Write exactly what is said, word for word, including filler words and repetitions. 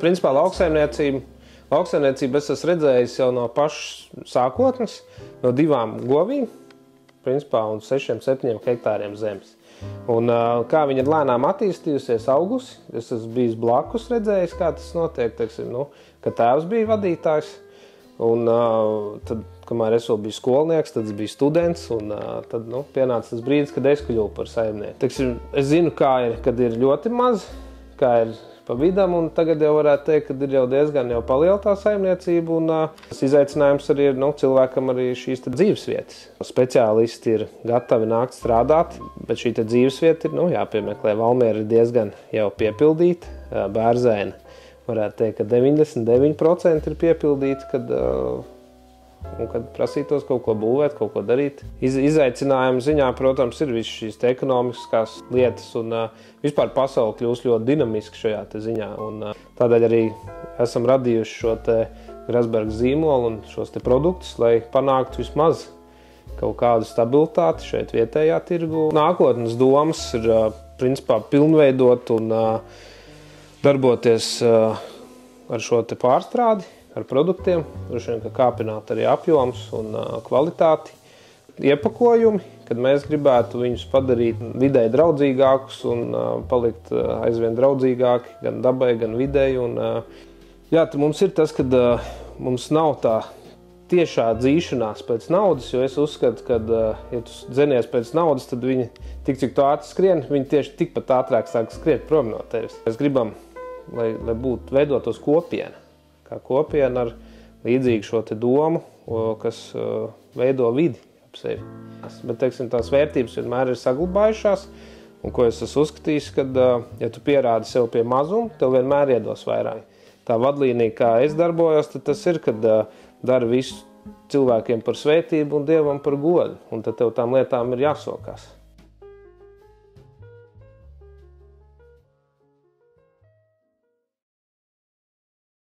principā lauksaimniecība, lauksaimniecība es esmu redzējis jau no pašas sākotnes, no divām govīm, principā, un sešiem, septiņiem hektāriem zemes. Un kā viņa ir lēnām attīstījusies, augusi, es esmu bijis blakus redzējis, kā tas notiek, teiksim, nu, ka tēvs bija vadītājs. Un tad, kamēr es vēl biju skolnieks, tad es biju students, un tad, nu, pienāca tas brīdis, kad es kļuvu par saimnieku. Teiksim, es zinu, kā ir, kad ir ļoti maz, kā ir pa vidam, un tagad jau varētu teikt, ka ir jau diezgan jau palieltā saimniecība, un tas izaicinājums arī ir, nu, cilvēkam arī šīs te dzīvesvietas. Speciālisti ir gatavi nākt strādāt, bet šī te dzīvesvieta ir, nu, jāpiemeklē. Valmiera ir diezgan jau piepildīta, Bērzēna. Varētu teikt, ka deviņdesmit deviņi procenti ir piepildīti, kad, un kad prasītos kaut ko būvēt, kaut ko darīt. Iz, izaicinājumu ziņā, protams, ir visas šīs te ekonomiskās lietas, un uh, vispār pasaule kļūst ļoti dinamiski šajā te ziņā. Un, uh, tādēļ arī esam radījuši šo te Grasberga zīmolu un šos te produktus, lai panāktu vismaz kaut kādu stabilitāti šeit vietējā tirgu. Nākotnes domas ir uh, principā pilnveidot un uh, darboties uh, ar šo te pārstrādi, ar produktiem, droši vien, ka kāpināt arī apjoms un uh, kvalitāti. Iepakojumi, kad mēs gribētu viņus padarīt videi draudzīgākus un uh, palikt uh, aizvien draudzīgāki gan dabai, gan videi. Un, uh, jā, mums ir tas, ka uh, mums nav tā tiešā dzīšanās pēc naudas, jo es uzskatu, ka, uh, ja tu dzenies pēc naudas, tad viņi tik, cik tu ātri skrien, viņi tieši tikpat ātrāk sāk skriet prom no tevis. Mēs gribam, lai, lai būtu veidotos kopiena. Kā kopiena ar līdzīgu šo te domu, kas uh, veido vidi ap sevi. Bet, teiksim, tās vērtības vienmēr ir saglabājušās, un ko es esmu uzskatījis, kad, uh, ja tu pierādi sev pie mazuma, tev vienmēr iedos vairāk. Tā vadlīnija, kā es darbojos, tad tas ir, kad uh, dara visu cilvēkiem par svētību un Dievam par godu, un tad tev tām lietām ir jāsokās.